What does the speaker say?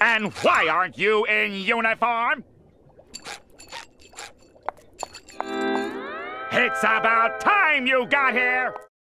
And why aren't you in uniform? It's about time you got here!